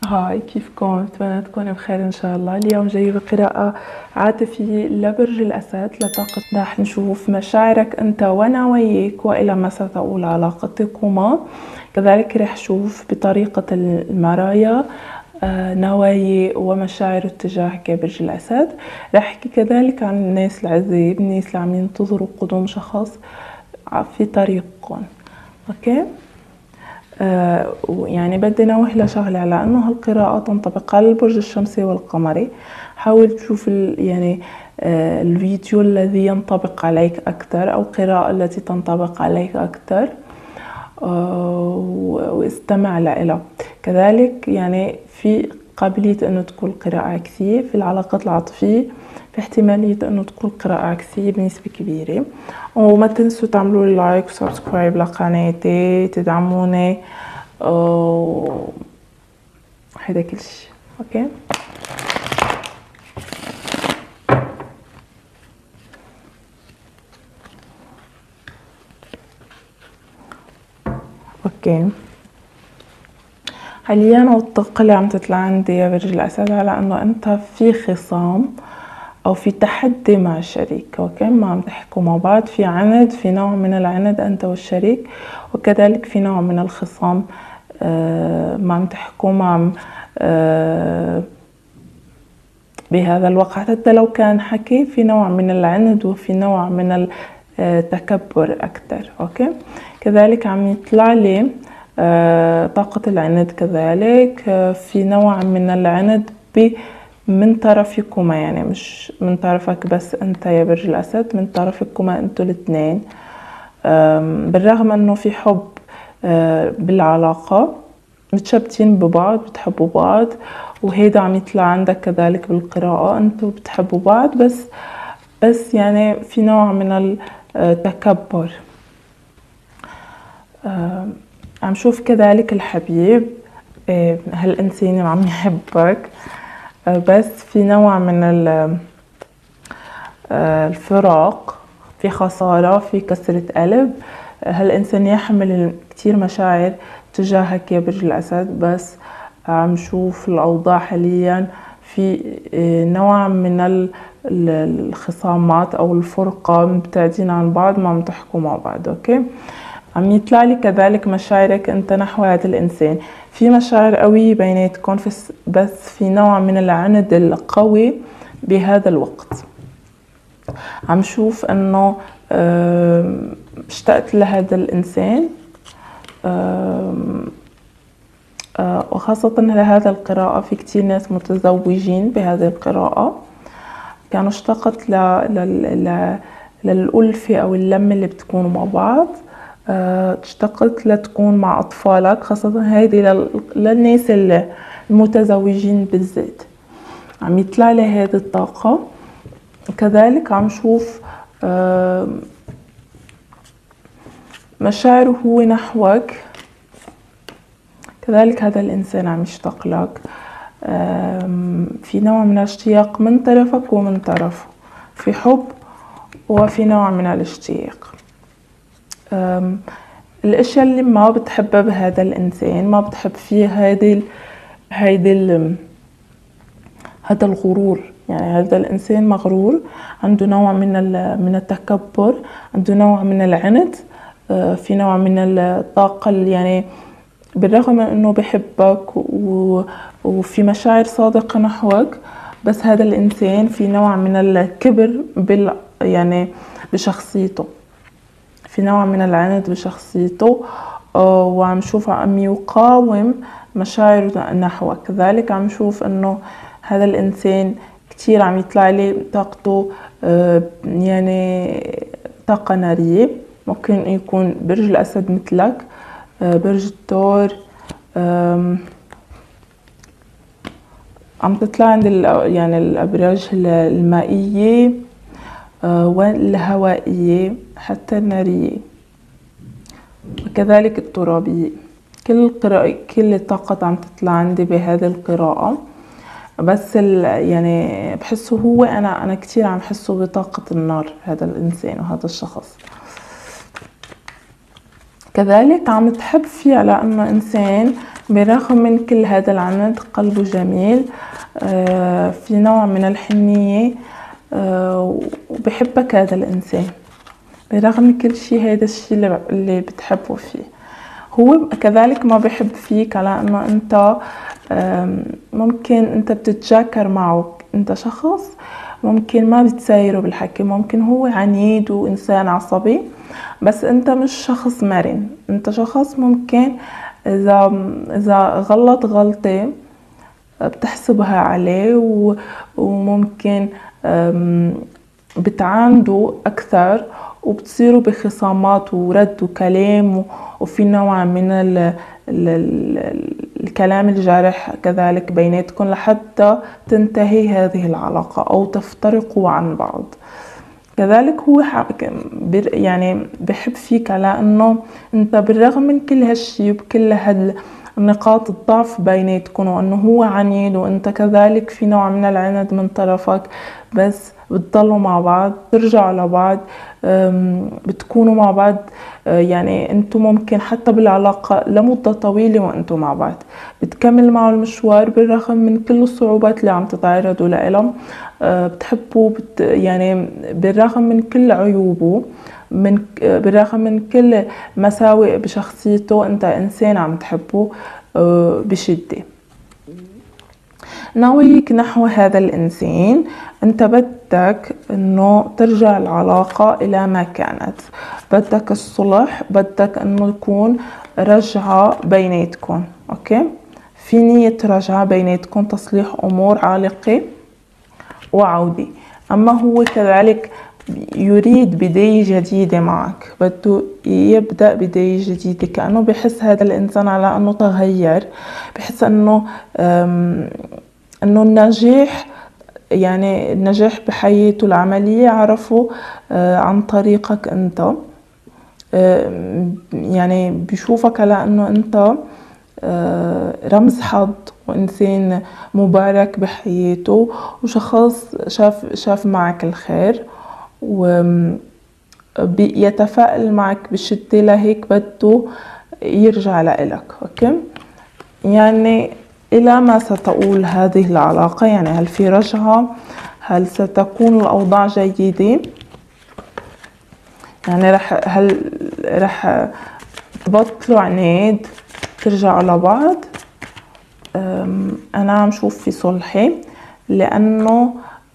هاي، كيفكم؟ أتمنى تكونوا بخير إن شاء الله. اليوم جايبة قراءة عاطفية لبرج الأسد لطاقة. راح نشوف مشاعرك أنت ونواياك وإلى ما ستؤول علاقتكما. كذلك راح نشوف بطريقة المرايا نوايا ومشاعر اتجاهك يا برج الأسد. راح أحكي كذلك عن الناس العزيب، الناس اللي عم ينتظروا قدوم شخص في طريقكم. أوكي. يعني بدي انوه لشغله، على انه هالقراءه تنطبق على البرج الشمسي والقمري. حاول تشوف يعني الفيديو الذي ينطبق عليك اكثر، او القراءه التي تنطبق عليك اكثر، واستمع لها. كذلك يعني في قابليه انه تكون قراءه عكسيه في العلاقات العاطفيه، في احتماليه انه تكون قراءه عكسيه بنسبه كبيره. وما تنسوا تعملوا لي لايك وسبسكرايب لقناتي، تدعموني. هيدا كل شيء. اوكي. اوكي، حاليا والطاقة اللي عم تطلع عندي يا برج الأسد على انه انت في خصام او في تحدي مع الشريك. اوكي، ما عم تحكوا مع بعض، في عند، في نوع من العند انت والشريك، وكذلك في نوع من الخصام. ما عم تحكوا، ما عم بهذا الوقت. حتى لو كان حكي، في نوع من العند وفي نوع من التكبر اكثر. اوكي. كذلك عم يطلع لي طاقة العند، كذلك في نوع من العند من طرفكما، يعني مش من طرفك بس انت يا برج الأسد، من طرفكما انتوا الاثنين. بالرغم انه في حب بالعلاقة، متشبتين ببعض، بتحبوا بعض، وهيدا عم يطلع عندك كذلك بالقراءة، انتوا بتحبوا بعض، بس يعني في نوع من التكبر. عم شوف كذلك الحبيب، هالإنسان اللي عم يحبك، بس في نوع من الفراق، في خسارة، في كسرة قلب. هالإنسان يحمل كتير مشاعر تجاهك يا برج الأسد، بس عم شوف الأوضاع حاليا في نوع من الخصامات أو الفرقة، مبتعدين عن بعض، ما عم تحكوا مع بعض. أوكي. عم يطلع لي كذلك مشاعرك انت نحو هذا الانسان، في مشاعر قوية بيناتكم، بس في نوع من العند القوي بهذا الوقت. عم شوف انه اشتقت لهذا الانسان، وخاصة لهذا القراءة في كتير ناس متزوجين بهذه القراءة، كانوا اشتقت للألفة أو اللمة اللي بتكونوا مع بعض. اشتقت لتكون مع أطفالك، خاصة هذه للناس المتزوجين بالذات. عم يطلع لي هذه الطاقة. كذلك عم شوف مشاعره هو نحوك، كذلك هذا الإنسان عم يشتاق لك، في نوع من الاشتياق من طرفك ومن طرفه، في حب وفي نوع من الاشتياق. الاشياء اللي ما بتحبها بهذا الانسان، ما بتحب فيه هذا الغرور. يعني هذا الانسان مغرور، عنده نوع من التكبر، عنده نوع من العند، في نوع من الطاقة، يعني بالرغم من انه بحبك وفي مشاعر صادقة نحوك، بس هذا الانسان في نوع من الكبر يعني بشخصيته، في نوع من العند بشخصيته، وعم شوف عم يقاوم مشاعره نحوك. كذلك عم شوف انه هذا الانسان كتير عم يطلع لي طاقته، يعني طاقة نارية. ممكن يكون برج الأسد مثلك، برج الثور. عم تطلع عند يعني الأبراج المائية والهوائية، حتى النارية، وكذلك الترابية. كل الطاقة عم تطلع عندي بهذه القراءة، بس يعني بحسه هو أنا كتير عم حسه بطاقة النار، هذا الإنسان وهذا الشخص. كذلك عم تحب فيه على أنه إنسان بالرغم من كل هذا العند قلبه جميل، في نوع من الحنية، وبحبك هذا الإنسان برغم من كل شيء. هذا الشيء اللي بتحبه فيه. هو كذلك ما بحب فيك على انه انت ممكن انت بتتجاكر معه. انت شخص ممكن ما بتسايره بالحكي، ممكن هو عنيد وانسان عصبي، بس انت مش شخص مرن. انت شخص ممكن اذا غلط غلطة بتحسبها عليه، وممكن بتعاندوا اكثر وبتصيروا بخصامات ورد وكلام، وفي نوع من الكلام الجارح كذلك بيناتكم لحتى تنتهي هذه العلاقة أو تفترقوا عن بعض. كذلك هو يعني بحب فيك على أنه أنت بالرغم من كل هالشي وبكل نقاط الضعف بيناتكم، وأنه هو عنيد وأنت كذلك في نوع من العند من طرفك، بس بتضلوا مع بعض، ترجعوا لبعض، بتكونوا مع بعض. يعني انتم ممكن حتى بالعلاقة لمدة طويلة وانتم مع بعض بتكمل معه المشوار بالرغم من كل الصعوبات اللي عم تتعرضوا لها. بتحبوا يعني بالرغم من كل عيوبه، بالرغم من كل مساوئ بشخصيته، انت انسان عم تحبه بشدة. ناويك نحو هذا الإنسان، أنت بدك أنه ترجع العلاقة إلى ما كانت، بدك الصلح، بدك أنه يكون رجعة بيناتكم. أوكي، في نية رجعة بيناتكم، تصليح أمور عالقة وعودة. أما هو كذلك يريد بداية جديدة معك، بده يبدأ بداية جديدة، كأنه بحس هذا الإنسان على أنه تغير، بحس أنه النجاح، يعني النجاح بحياته العملية عرفه عن طريقك أنت. يعني بيشوفك على أنه أنت رمز حظ وإنسان مبارك بحياته، وشخص شاف معك الخير ويتفائل معك بشدة، لهيك بده يرجع لإلك. أوكي، يعني إلى ما ستؤول هذه العلاقة؟ يعني هل في رجعة؟ هل ستكون الأوضاع جيدة؟ يعني هل رح تبطلوا عناد، ترجعوا لبعض؟ أنا عم شوف في صلحي، لأنه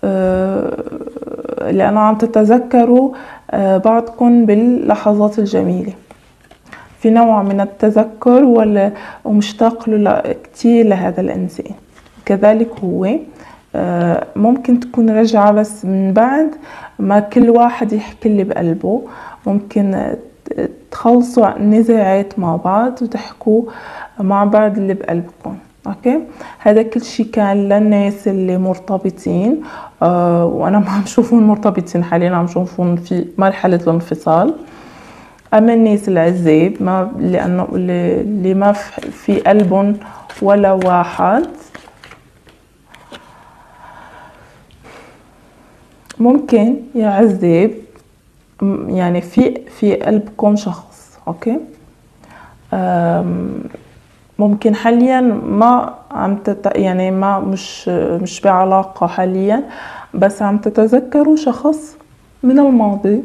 عم تتذكروا بعضكم باللحظات الجميلة، في نوع من التذكر ومشتاق له كتير لهذا الإنسان. كذلك هو ممكن تكون رجعة، بس من بعد ما كل واحد يحكي اللي بقلبه، ممكن تخلصوا نزاعات مع بعض وتحكوا مع بعض اللي بقلبكم. اوكي، هذا كل شيء كان للناس اللي مرتبطين، وانا ما عم شوفهم مرتبطين حاليا، عم شوفهم في مرحلة الانفصال. اما الناس العزاب، ما لانه اللي ما في قلبهم ولا واحد، ممكن يا عزاب يعني في قلبكم شخص. اوكي، ممكن حاليا ما عم يعني ما مش بعلاقة حاليا، بس عم تتذكروا شخص من الماضي،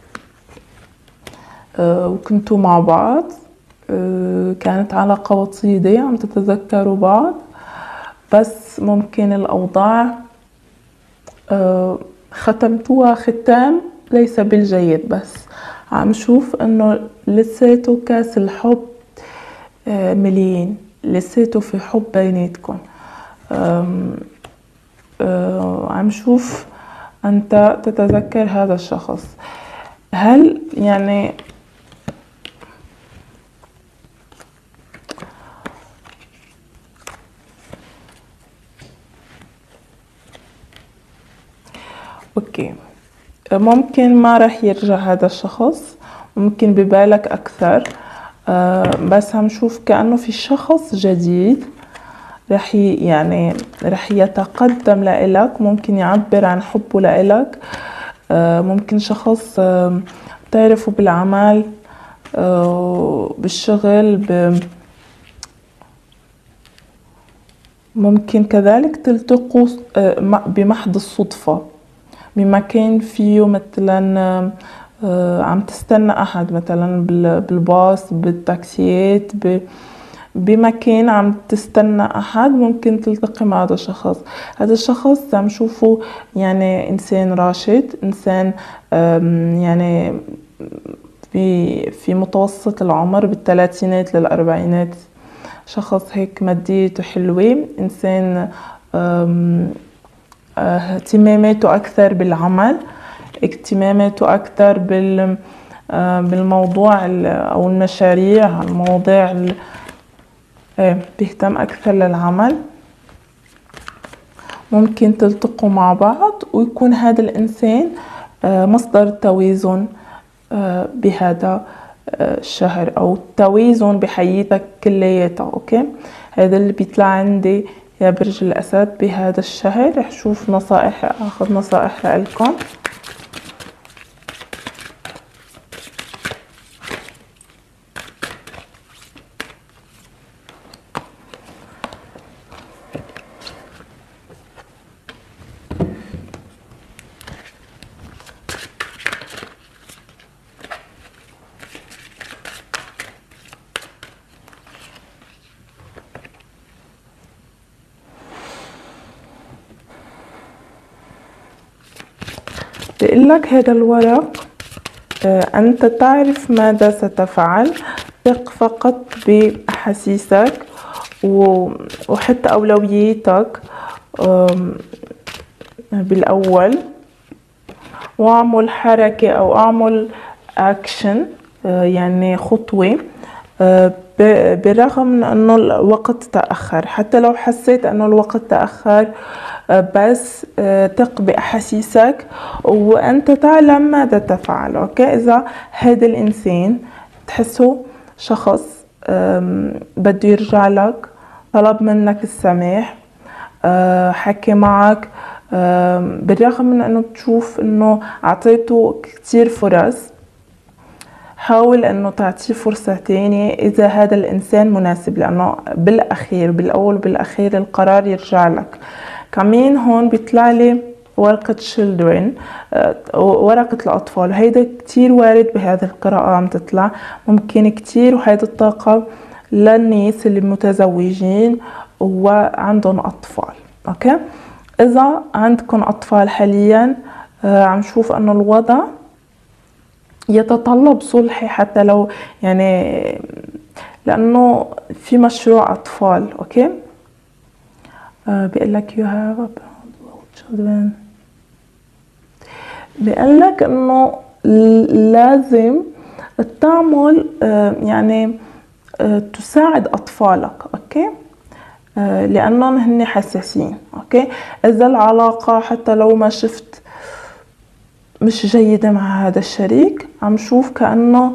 وكنتوا مع بعض، كانت علاقة وطيدة، عم تتذكروا بعض، بس ممكن الأوضاع ختمتوها ختام ليس بالجيد. بس عم شوف انه لساته كاس الحب مليان، لساته في حب بيناتكم. عم شوف انت تتذكر هذا الشخص. هل يعني اوكي، ممكن ما رح يرجع هذا الشخص، ممكن ببالك اكثر، بس عم شوف كأنه في شخص جديد يعني رح يتقدم لإلك، ممكن يعبر عن حبه لإلك. ممكن شخص تعرفه بالعمل، بالشغل، ممكن كذلك تلتقوا بمحض الصدفة، بمكان فيه مثلا عم تستنى أحد مثلا بالباص، بالتاكسيات، بمكان عم تستنى أحد، ممكن تلتقي مع هذا الشخص. هذا الشخص عم شوفه يعني إنسان راشد، إنسان يعني في متوسط العمر، بالثلاثينات للأربعينات، شخص هيك ماديته حلوة، إنسان اهتماماته أكثر بالعمل، اهتماماته أكثر بالموضوع أو المشاريع، المواضيع بيهتم أكثر للعمل. ممكن تلتقوا مع بعض ويكون هذا الإنسان مصدر توازن بهذا الشهر، أو توازن بحياتك كلياتها. أوكي، هذا اللي بيطلع عندي يا برج الأسد بهذا الشهر. رح شوف نصائح، أخذ نصائح لكم. بيقول لك هذا الورق أنت تعرف ماذا ستفعل، ثق فقط بأحاسيسك وحتى أولوياتك بالأول، واعمل حركة أو اعمل أكشن، يعني خطوة، بالرغم من أنه الوقت تأخر. حتى لو حسيت أنه الوقت تأخر، بس ثق بأحاسيسك وأنت تعلم ماذا تفعل. أوكي، إذا هذا الإنسان تحسه شخص بده يرجع لك، طلب منك السماح، حكي معك، بالرغم من أنه تشوف أنه أعطيته كتير فرص، حاول أنه تعطيه فرصة تانية إذا هذا الإنسان مناسب، لأنه بالأخير بالأول بالأخير القرار يرجع لك. كمان هون بيطلع لي ورقة children، ورقة الأطفال. هيدا كتير وارد بهذه القراءة عم تطلع، ممكن كتير، وهيدا الطاقة للناس اللي متزوجين وعندهم أطفال. أوكي، إذا عندكم أطفال حاليا، عم شوف أنه الوضع يتطلب صلحي، حتى لو يعني لأنه في مشروع أطفال. أوكي، بيقول لك you have children، بيقول لك إنه لازم تعمل يعني تساعد أطفالك. أوكي، لأنهم هن حساسين. أوكي، إذا العلاقة حتى لو ما شفت مش جيدة مع هذا الشريك، عم شوف كأنه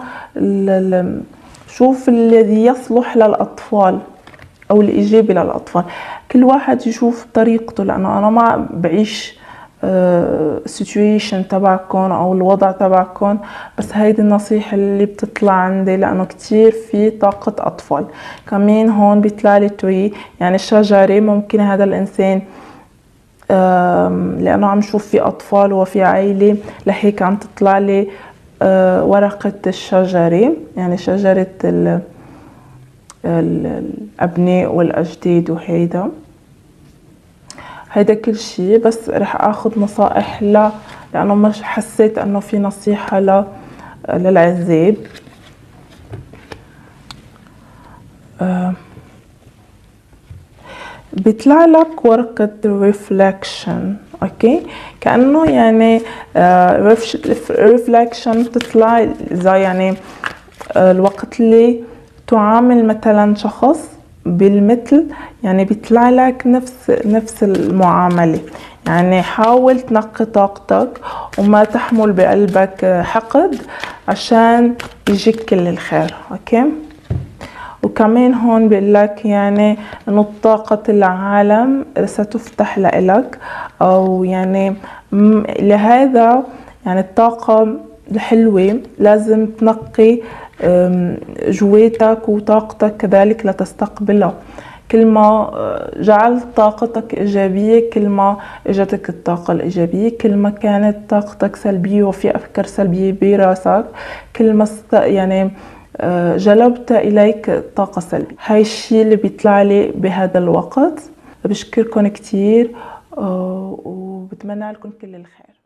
شوف الذي يصلح للأطفال أو الإيجابي للأطفال. كل واحد يشوف طريقته، لأنه أنا ما بعيش situation تبعكم أو الوضع تبعكم، بس هيدي النصيحة اللي بتطلع عندي، لأنه كتير في طاقة أطفال. كمان هون بيطلع لي تري، يعني شجرة. ممكن هذا الإنسان لأنه عم شوف في أطفال وفي عائلة، لهيك عم تطلع لي ورقة الشجرة، يعني شجرة الأبناء والأجداد. وهيدا كل شيء، بس رح أخذ نصائح لأنه مش حسيت أنه في نصيحة للعزاب. بيطلع لك ورقة ريفلكشن. اوكي، كأنه يعني ريفلكشن تطلع إذا يعني الوقت اللي تعامل مثلا شخص بالمثل، يعني بيطلع لك نفس المعاملة. يعني حاول تنقي طاقتك وما تحمل بقلبك حقد عشان يجيك كل الخير. اوكي، وكمان هون بيقول لك يعني انه طاقة العالم ستفتح لك، او يعني لهذا يعني الطاقة الحلوة لازم تنقي جواتك وطاقتك كذلك لتستقبلها. كل ما جعلت طاقتك إيجابية كل ما إجتك الطاقة الإيجابية، كل ما كانت طاقتك سلبية وفي أفكار سلبية براسك كل ما يعني جلبت إليك طاقة سلبية. هاي الشيء اللي بيطلع لي بهذا الوقت. بشكركم كتير وبتمنى لكم كل الخير.